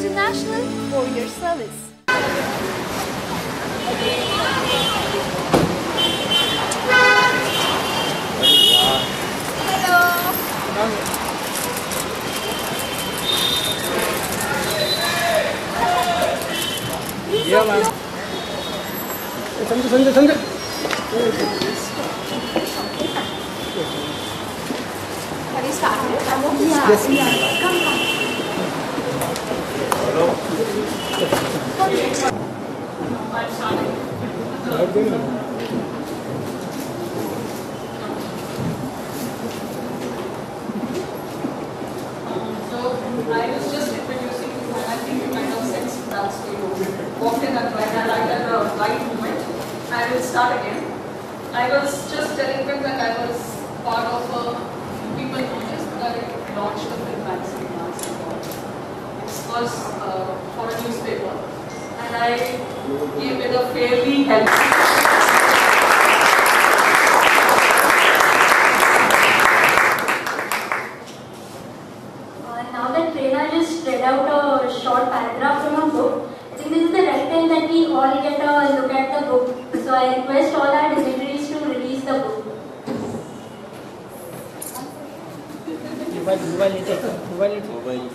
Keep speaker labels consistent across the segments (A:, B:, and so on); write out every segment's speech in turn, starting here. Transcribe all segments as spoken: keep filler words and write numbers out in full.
A: International Courier Service.
B: Yeah, ma'am. Sanjay, Sanjay, Sanjay.
A: Have you started?
B: Yeah, yes, yeah.
A: Come, come.
B: Hello.
A: I'm starting.
C: I was just introducing you, and I think you kind of sense that so you walked in at right, right at the right moment. I will start again. I was just telling them that I was part of a people notice that I launched a film magazine last year. It was uh, for a newspaper, and I gave it a fairly healthy.
D: Now that Prerna just read out a short paragraph from a book, I think this is the right time that we all get a look at the book. So I request all our dignitaries to release the book.
B: Mobile, mobile, mobile, mobile.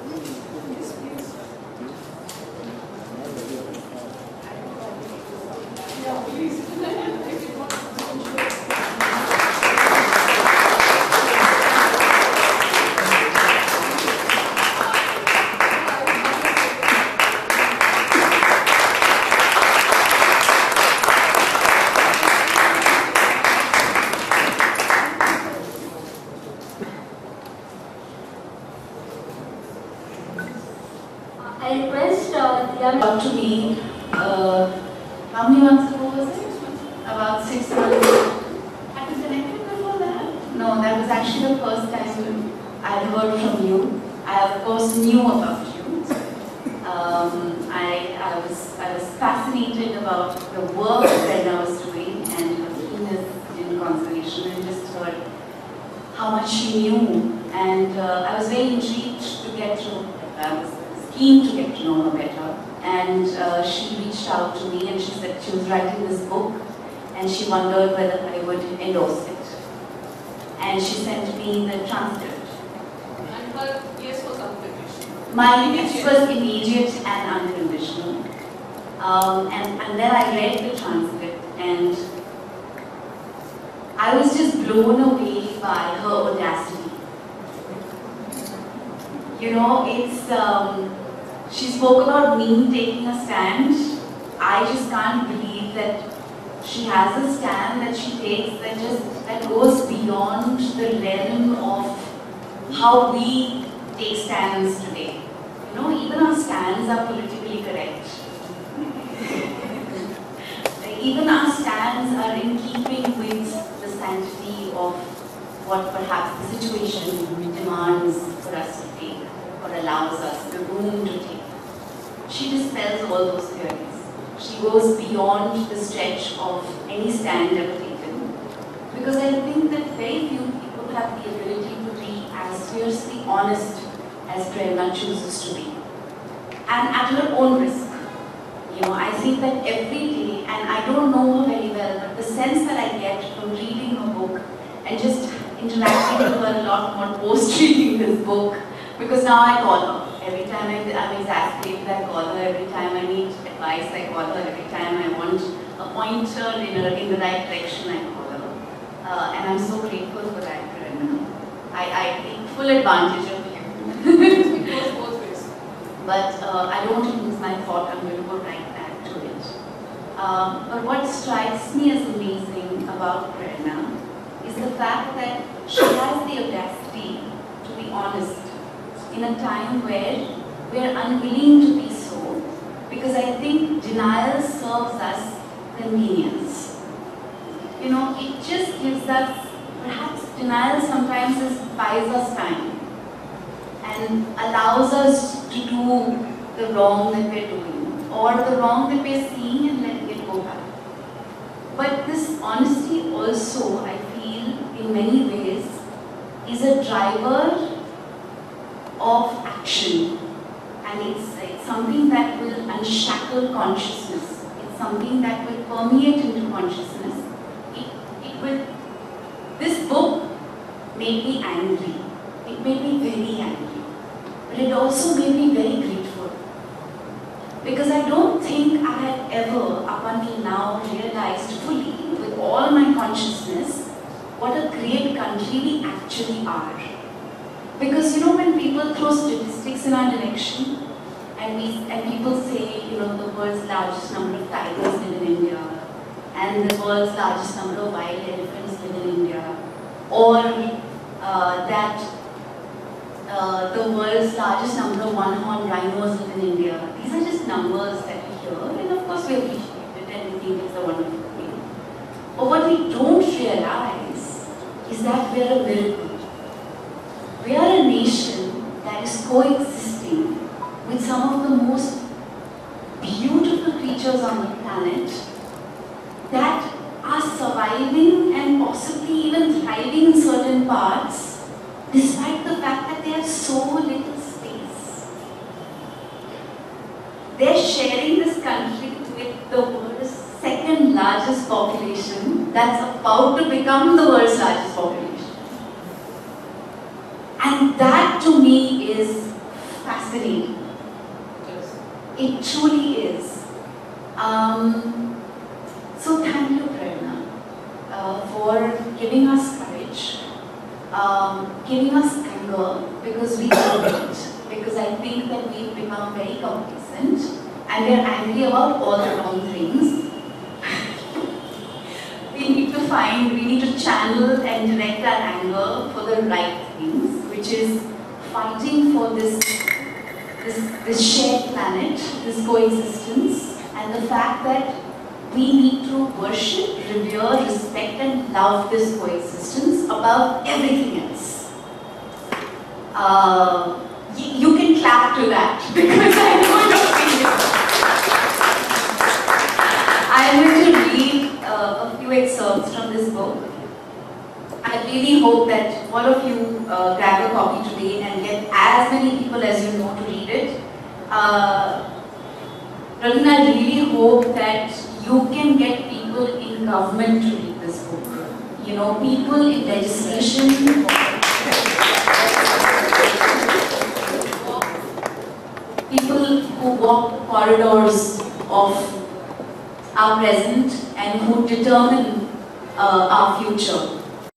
D: I request uh, the
E: About to me, uh, how many months ago was it? About six months. Had we connected before that? No, that was actually the first time I heard from you. I of course knew about you. Um, I, I was I was fascinated about the work that I was doing and her keenness in conservation, and just heard how much she knew. And uh, I was very intrigued to get to. I was keen to get to know her better, and uh, she reached out to me and she said she was writing this book and she wondered whether I would endorse it, and she sent me the transcript.
C: And her yes was unconditional.
E: My yes was immediate and unconditional, um, and, and then I read the transcript and I was just blown away by her audacity. You know, it's um, she spoke about me taking a stand. I just can't believe that she has a stand that she takes that just that goes beyond the realm of how we take stands today. You know, even our stands are politically correct. Even our stands are in keeping with the sanctity of what perhaps the situation demands for us to take, or allows us the room to take. She dispels all those theories. She goes beyond the stretch of any stand ever taken, because I think that very few people have the ability to be as fiercely honest as Prerna chooses to be, and at her own risk. You know, I think that every day, and I don't know her very well, but the sense that I get from reading her book and just interacting with her a lot more post-reading this book, because now I call her. Every time I, I'm exasperated, I call her. Every time I need advice, I call her. Every time I want a pointer in, a, in the right direction, I call her. Uh, and I'm so grateful for that, Prerna. I, I take full advantage of you.
C: It goes both ways.
E: But uh, I don't want to lose my thought. I'm going to go right back to it. Um, but what strikes me as amazing about Prerna is the fact that she has the audacity to be honest in a time where we are unwilling to be so, because I think denial serves us convenience. You know, it just gives us, perhaps denial sometimes is, buys us time and allows us to do the wrong that we're doing, or the wrong that we're seeing and letting it go back. But this honesty also, I feel, in many ways, is a driver of action and it's, it's something that will unshackle consciousness. It's something that will permeate into consciousness. It, it will, this book made me angry. It made me very angry. But it also made me very grateful. Because I don't think I had ever, up until now, realized fully, with all my consciousness, what a great country we actually are. Because, you know, when people throw statistics in our direction, and, we, and people say, you know, the world's largest number of tigers live in India, and the world's largest number of wild elephants live in India, or uh, that uh, the world's largest number of one-horned rhinos live in India. These are just numbers that we hear, and of course we appreciate it and we think it's a wonderful thing. But what we don't realize is that we are a miracle. We are a nation that is coexisting with some of the most beautiful creatures on the planet that are surviving and possibly even thriving in certain parts, despite the fact that they have so little space. They're sharing this country with the world's second largest population that's about to become the world's largest population. And that to me is fascinating. It truly is. Um, so thank you, Prerna, uh, for giving us courage, um, giving us anger, because we need it. Because I think that we've become very complacent and we're angry about all the wrong things. We need to find, we need to channel and direct our anger for the right things, which is fighting for this, this, this shared planet, this coexistence, and the fact that we need to worship, revere, respect and love this coexistence above everything else. Uh, you can clap to that, because I know your feelings. I'm going to read uh, a few excerpts from this book. I really hope that all of you uh, grab a copy today and get as many people as you know to read it. Uh, Raghunath, I really hope that you can get people in government to read this book. You know, people in legislation, people who walk corridors of our present and who determine uh, our future.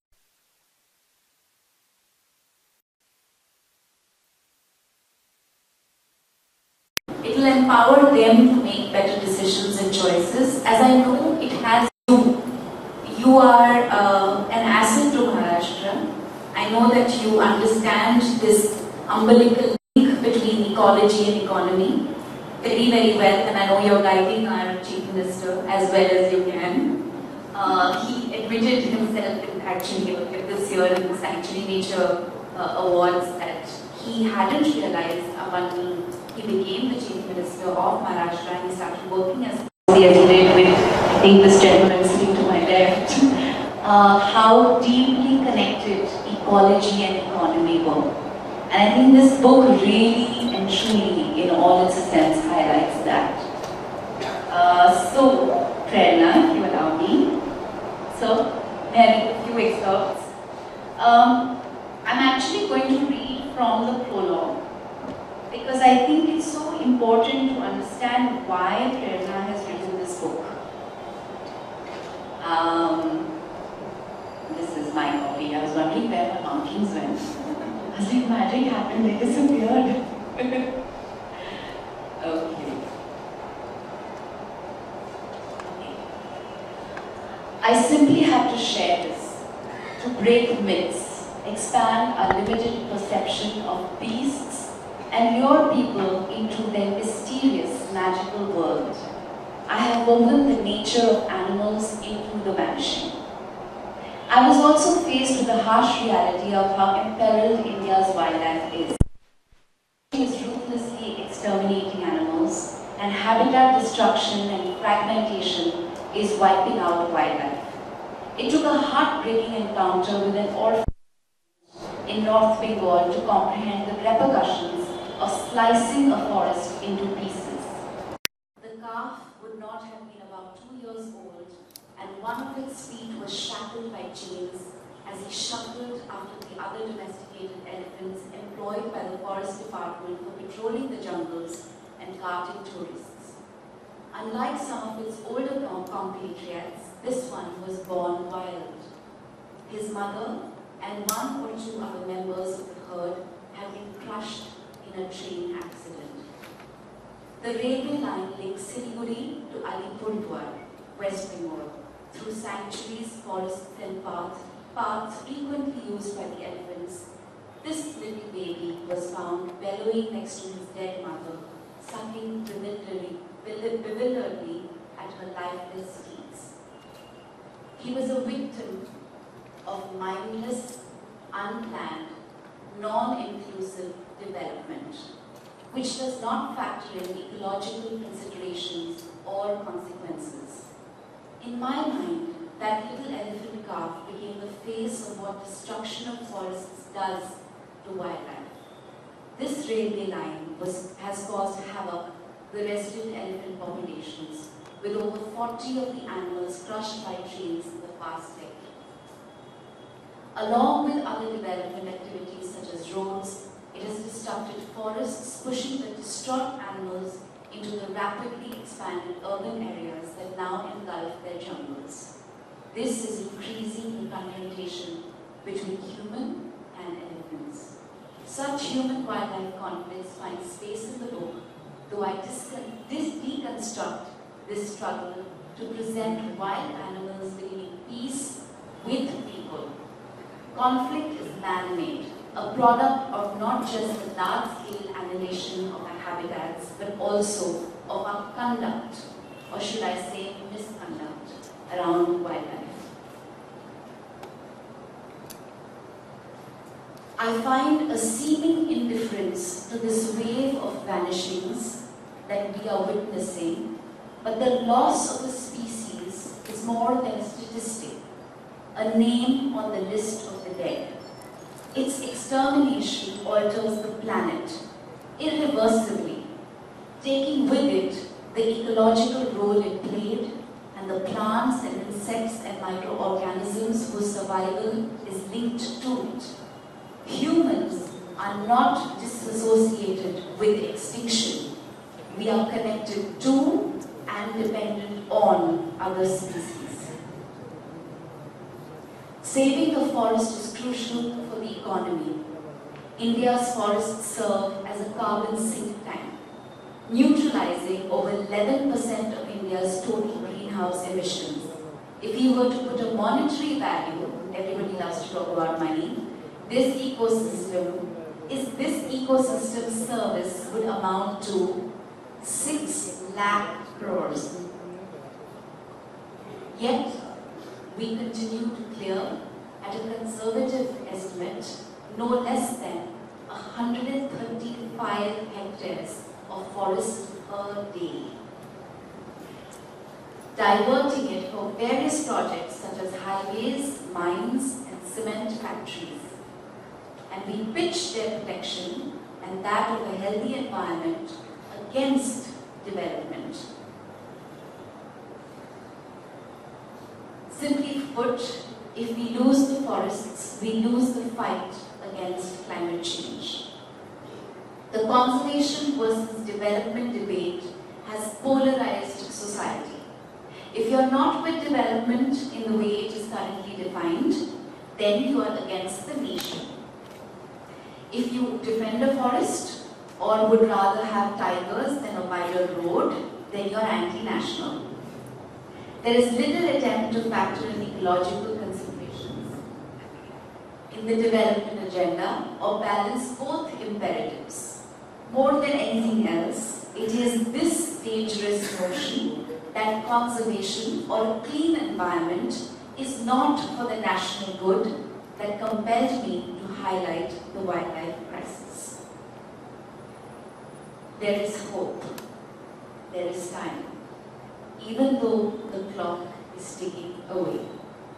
E: It will empower them to make better decisions and choices, as I know it has you. You are uh, an asset to Maharashtra. I know that you understand this umbilical link between ecology and economy very, very well, and I know you're guiding our Chief Minister as well as you can. Uh, he admitted himself in actually this year in the Sanctuary Nature uh, Awards that he hadn't realized up until he became the Chief Minister of Maharashtra and he started working as he did with, I think, this gentleman sitting to my left, uh, how deeply connected ecology and economy were. And I think this book really and truly, in all its essence, highlights that. Uh, so, Prerna, if you allow me. So, may I read a few excerpts? Um, I'm actually going to read from the prologue, because I think it's so important to understand why Prerna has written this book. Um, this is my copy. I was wondering where my markings went. I was like, magic happened, they disappeared. Okay. Okay. I simply have to share this, to break myths, expand our limited perception of beasts, and lure people into their mysterious, magical world. I have woven the nature of animals into the vanishing. I was also faced with the harsh reality of how imperiled India's wildlife is. It is ruthlessly exterminating animals, and habitat destruction and fragmentation is wiping out wildlife. It took a heartbreaking encounter with an orphan in North Bengal to comprehend the repercussions of slicing a forest into pieces. The calf would not have been about two years old, and one of its feet was shackled by chains as he shuffled after the other domesticated elephants employed by the forest department for patrolling the jungles and carting tourists. Unlike some of its older compatriots, this one was born wild. His mother and one or two other members of the herd had been crushed in a train accident. The railway line links Siliguri to Alipurduar, West Bengal, through sanctuaries, forests and paths, paths frequently used by the elephants. This little baby was found bellowing next to his dead mother, sucking bewilderingly, bewilderedly at her lifeless teats. He was a victim of mindless, unplanned, non-inclusive development, which does not factor in ecological considerations or consequences. In my mind, that little elephant calf became the face of what destruction of forests does to wildlife. This railway line was, has caused havoc to the resident elephant populations, with over forty of the animals crushed by trains in the past decade. Along with other development activities such as roads, it has disrupted forests, pushing the distraught animals into the rapidly expanded urban areas that now engulf their jungles. This is increasing the confrontation between human and elephants. Such human-wildlife conflicts find space in the book, though I deconstruct this struggle to present wild animals living in peace with people. Conflict is man-made, a product of not just the large-scale annihilation of our habitats, but also of our conduct, or should I say misconduct, around wildlife. I find a seeming indifference to this wave of vanishings that we are witnessing, but the loss of a species is more than a statistic, a name on the list of the dead. Its extermination alters the planet irreversibly, taking with it the ecological role it played and the plants and insects and microorganisms whose survival is linked to it. Humans are not disassociated with extinction. We are connected to and dependent on other species. Saving the forest is crucial for the economy. India's forests serve as a carbon sink tank, neutralizing over eleven percent of India's total greenhouse emissions. If you were to put a monetary value, everybody loves to talk about money, this ecosystem, is this ecosystem service would amount to six lakh crores. Yet, we continue to clear, at a conservative estimate, no less than one hundred thirty-five hectares of forest per day, diverting it for various projects such as highways, mines, and cement factories. And we pitch their protection and that of a healthy environment against development. Simply put, if we lose the forests, we lose the fight against climate change. The conservation versus development debate has polarized society. If you are not with development in the way it is currently defined, then you are against the nation. If you defend a forest or would rather have tigers than a wider road, then you are anti-national. There is little attempt to factor in ecological considerations in the development agenda or balance both imperatives. More than anything else, it is this dangerous notion that conservation or a clean environment is not for the national good that compelled me to highlight the wildlife crisis. There is hope. There is time. Even though the clock is ticking away.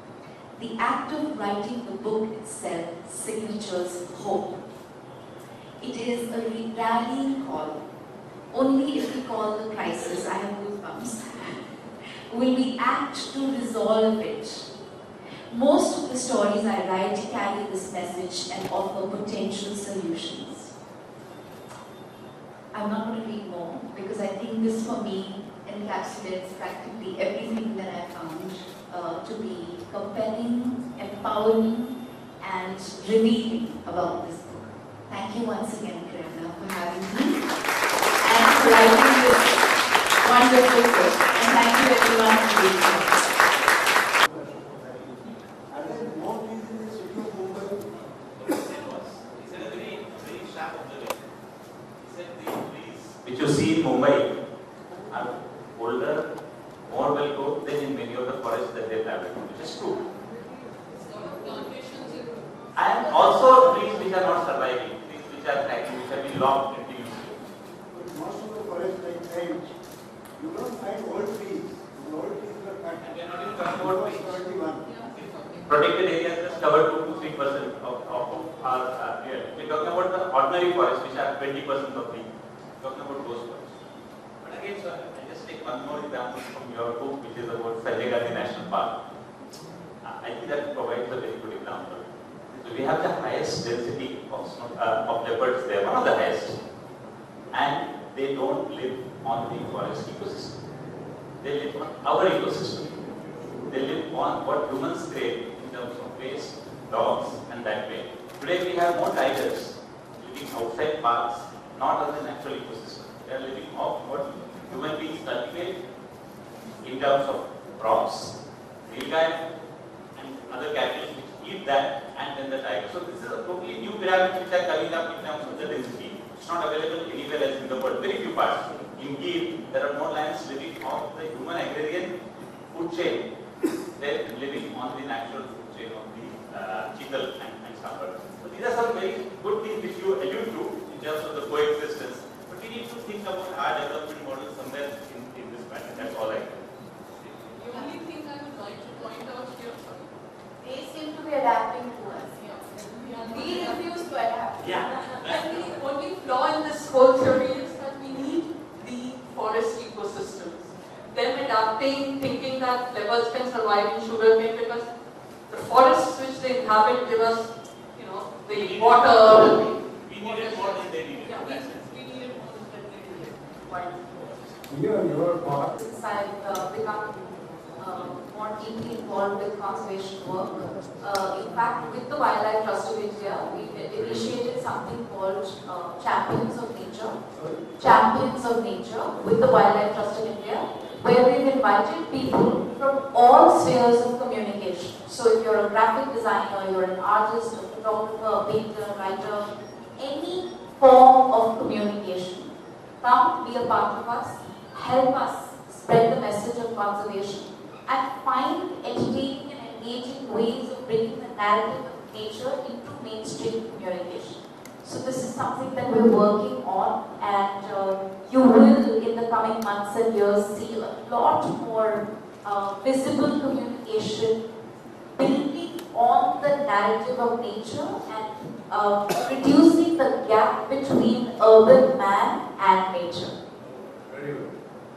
E: The act of writing the book itself signatures hope. It is a rallying call. Only if we call the crisis, I have goosebumps, will we act to resolve it. Most of the stories I write carry this message and offer potential solutions. I'm not going to read more because I think this for me encapsulates practically everything that I found uh, to be compelling, empowering, and revealing about this book. Thank you once again, Prerna, for having me and for writing this wonderful book. And thank you everyone for being here.
F: Which you see in Mumbai are older, more well grown than in many of the forests that they travel to, which is true. And also trees which are not surviving, trees which are cracking, which have been locked into use.
G: Most of the forests like French, you don't find old trees. The old trees are cut.
F: And we are not even talking about trees.
G: seventy-one.
F: Protected areas just cover two to three percent of, of, of our uh, area. We are talking about the ordinary forests which are twenty percent of the, talking about those forests. But again, sir, I just take one more example from your book, which is about Sanjay Gandhi National Park. Uh, I think that provides a very good example. So we have the highest density of, uh, of leopards there, one of the highest. And they don't live on the forest ecosystem. They live on our ecosystem. They live on what humans create in terms of waste, dogs, and that way. Today we have more tigers living outside parks, not on the natural ecosystem. They are living off what human beings cultivate in terms of crops, nilgai, and other cattle which eat that, and then the tiger. So this is a totally new pyramids which are coming up in terms of the density. It's not available anywhere else in the world. Very few parts. In Gir, there are more lions living off the human agrarian food chain than living on the natural food chain of the uh, cheetal and, and sambar. So these are some very good things which you allude to in terms of the coexistence. But we need to think about our development model somewhere in, in this matter. That's all I can say.
C: The only thing I would like to point out here,
E: They seem to be adapting to us.
C: we refuse to adapt.
F: Yeah.
C: And the only flaw in this whole theory is that we need the forest ecosystems. Them adapting, thinking that leopards can survive in sugarcane because the forests which they inhabit give us, you know, the water.
F: We need it more than they need it.
C: Yeah,
F: That's it.
C: we need it more than they need it.
G: Here, your part.
E: Since I've uh, become uh, more deeply involved with conservation work, uh, in fact, with the Wildlife Trust of India, we initiated something called uh, Champions of Nature. Champions of Nature with the Wildlife Trust of India, where we've invited people from all spheres of communication. So if you're a graphic designer, you're an artist, a photographer, a painter, writer, any form of communication, come be a part of us, help us spread the message of conservation, and find entertaining and engaging ways of bringing the narrative of nature into mainstream communication. So this is something that we're working on, and uh, you will in the coming months and years see a lot more uh, visible communication building on the narrative of nature and uh, reducing the gap between urban man and nature.
G: Very good.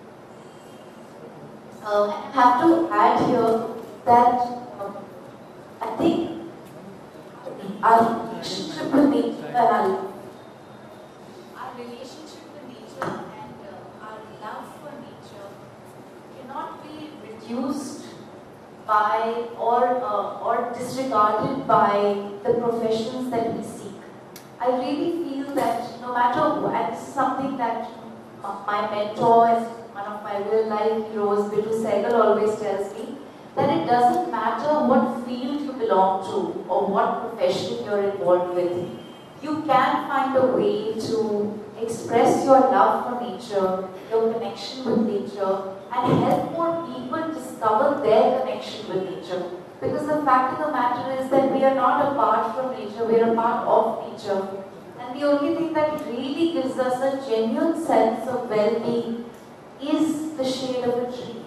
E: Uh, I have to add here that um, I think our relationship with nature and our, our relationship with nature and uh, our love for nature cannot be reduced by or uh, or disregarded by the professions that we seek. I really feel that no matter what, and this is something that uh, my mentor and one of my real life heroes, Mirza Sangha, always tells me, that it doesn't matter what field you belong to or what profession you're involved with. You can find a way to express your love for nature, your connection with nature, and help more people discover their connection with nature. Because the fact of the matter is that we are not apart from nature, we are a part of nature. And the only thing that really gives us a genuine sense of well-being is the shade of a tree.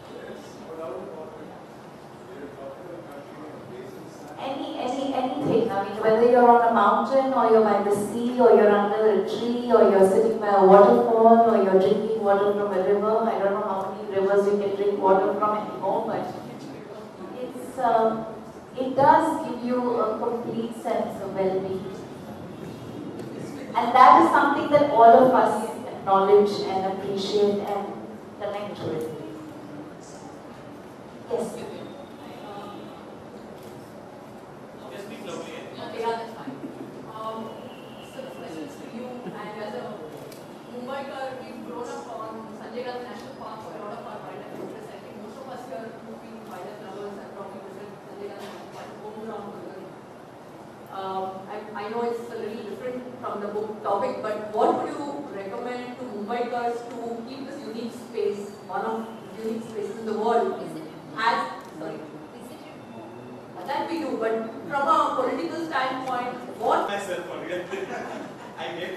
E: Any, any, anything. I mean, whether you're on a mountain or you're by the sea or you're under a tree or you're sitting by a waterfall or you're drinking water from a river. I don't know how many rivers you can drink water from anymore, but it's, um, it does give you a complete sense of well-being. And that is something that all of us acknowledge and appreciate and connect with. Yes.
H: Yeah, that's fine. Um, so the question is to you, and as a Mumbaikar, we've grown up on Sanjay Gandhi National Park for a lot of our wildlife interests. I think most of us here who've been wildlife lovers and probably visit Sanjay Gandhi National Park home ground. Um, I, I know it's a little different from the book topic, but what would you recommend to Mumbaikars to keep this unique space, one of the unique spaces in the world, as, sorry, that we do, but from a political standpoint, what?
F: Myself, I get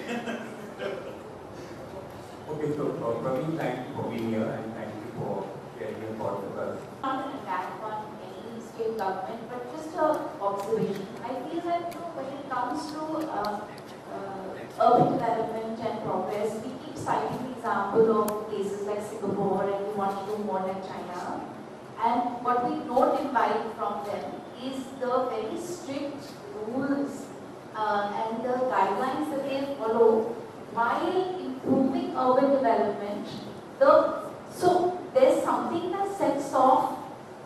I: Okay, so uh, Praveen, thank you for being here and thank you for sharing your thoughts with us.
E: Not an attack on any state government, but just an observation. I feel that you know, when it comes to uh, uh, urban development and progress, we keep citing the example of places like Singapore and we want to do more like China. And what we don't imbibe from them is the very strict rules uh, and the guidelines that they follow while improving urban development. The, so there's something that sets off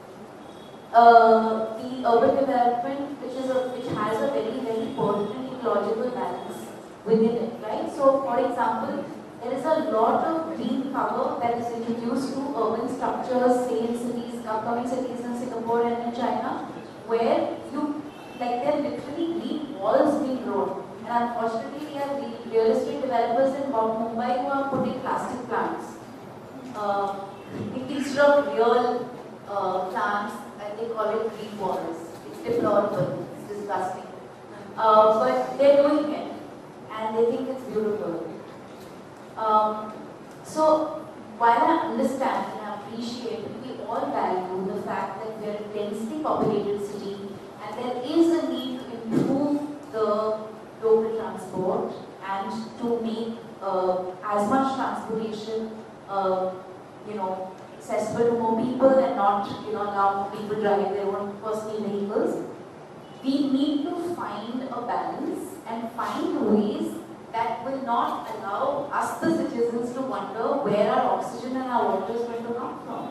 E: uh, the urban development which is a, which has a very very pertinent ecological balance within it, right? So for example, there is a lot of green cover that is introduced to urban structures, say in cities, upcoming cities in Singapore and in China, where you, like there are literally green walls being grown. And unfortunately, we have real estate developers in Mumbai who are putting plastic plants. Uh, instead of real uh, plants, and they call it green walls. It's deplorable, it's disgusting. Uh, but they're doing it, and they think it's beautiful. Um, so, while I understand and I appreciate, we all value the fact that we are a densely populated city and there is a need to improve the local transport and to make uh, as much transportation, uh, you know, accessible to more people and not, you know, allow people driving their own personal vehicles. We need to find a balance and find ways that will not allow us, the citizens, to wonder where our oxygen and our water is going to come from.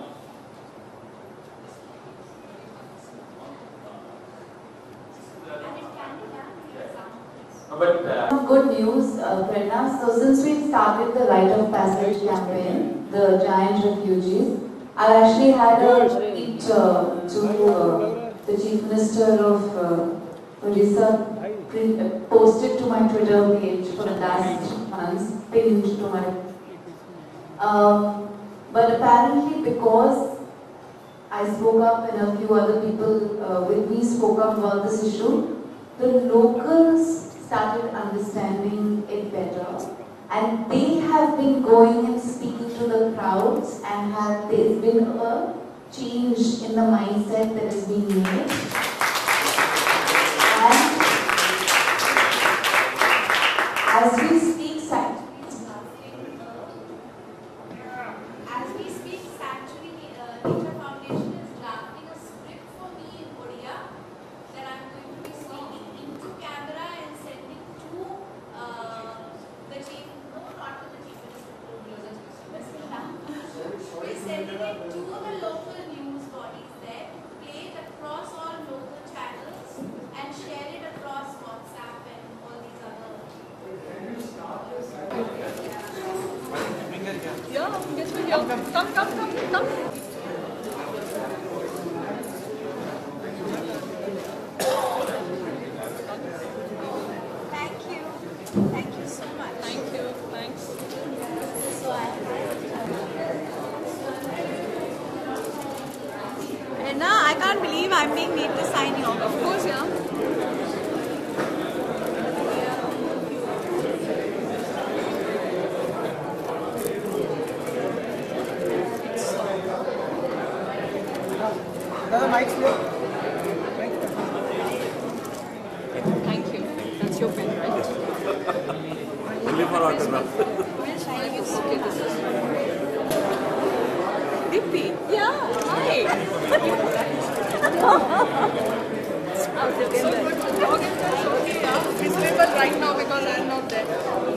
F: But, uh,
E: Good news, uh, Prerna. So since we started the Rite of Passage campaign, the Giant Refugees, I actually had a tweet uh, to uh, the Chief Minister of uh, Odisha, posted to my Twitter page for the last months, pinned to my. Um, but apparently, because I spoke up and a few other people uh, with me spoke up about this issue, the locals started understanding it better, and they have been going and speaking to the crowds, and have there's been a change in the mindset that is being made. And as we speak,
A: As we speak, Sanctuary uh, Nature Foundation is drafting a script for me in Odia that I'm going to be speaking into camera and sending to uh, the chief, no, not to the chief minister, we're sending it to the local news bodies there, play it across all local channels and share it across WhatsApp and all these other.
C: Yeah, yes, we come, come, come, come, come.
A: Thank you. Thank you so much.
C: Thank you. Thanks.
A: So I Prerna, I can't believe I'm being made to sign here.
C: Of course, yeah.
B: Another mic here. Mic.
C: It's your pen, right?
J: Only for autograph.
C: Okay, this is Deepti. Yeah, hi. So good to talk and that's okay. Yeah. Visible right now because I'm not there.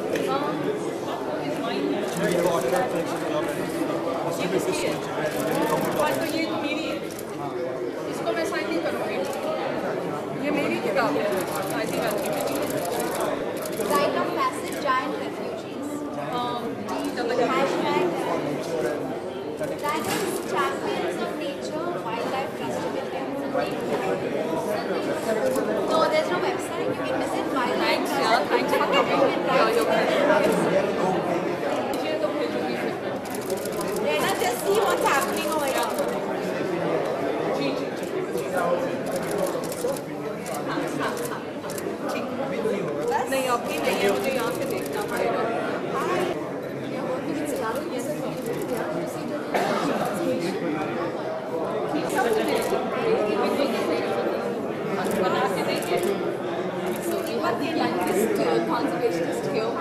C: हाँ तो ये मेरी है, इसको मैं sign नहीं करूँगी, ये मेरी किताब है, आदिवासी की।
A: Rite of passage, giant refugees.
C: Hashtag
A: Dragons, champions of nature, wildlife trust with them. No, there's no website. You can visit wildlife.
C: Thanks, yeah, thanks for coming. Yeah, you're
A: Prerna, just see what's happening over here.
C: नहीं आपकी नहीं है, मुझे यहाँ से देखना पड़ेगा। बना के देखिए।
H: So we have the land-scarce conservationist here.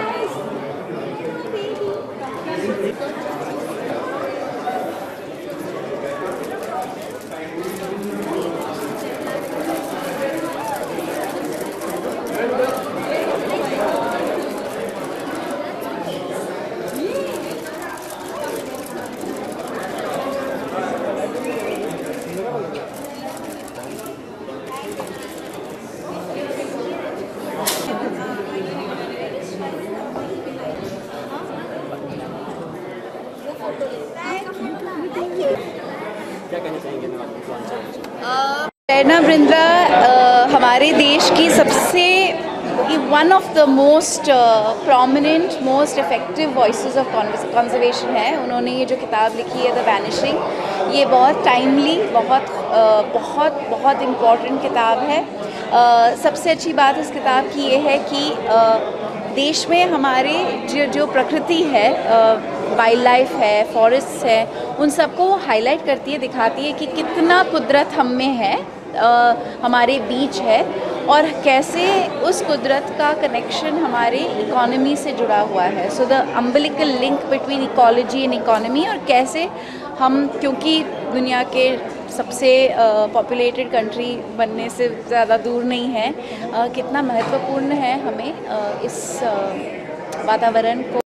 K: प्रेरणा बिंद्रा हमारे देश की सबसे one of the most prominent most effective voices of conservation है। उन्होंने ये जो किताब लिखी है द वैनिशिंग, ये बहुत टाइमली बहुत uh, बहुत बहुत इम्पॉर्टेंट किताब है। uh, सबसे अच्छी बात इस किताब की ये है कि uh, देश में हमारे जो जो प्रकृति है, वाइल्ड लाइफ है, फॉरेस्ट है, उन सबको वो हाईलाइट करती है, दिखाती है कि कितना कुदरत हम में है, आ, हमारे बीच है और कैसे उस कुदरत का कनेक्शन हमारे इकोनॉमी से जुड़ा हुआ है। So the umbilical link between ecology and economy, और कैसे हम, क्योंकि दुनिया के सबसे पॉपुलेटेड कंट्री बनने से ज़्यादा दूर नहीं है, uh, कितना महत्वपूर्ण है हमें uh, इस uh, वातावरण को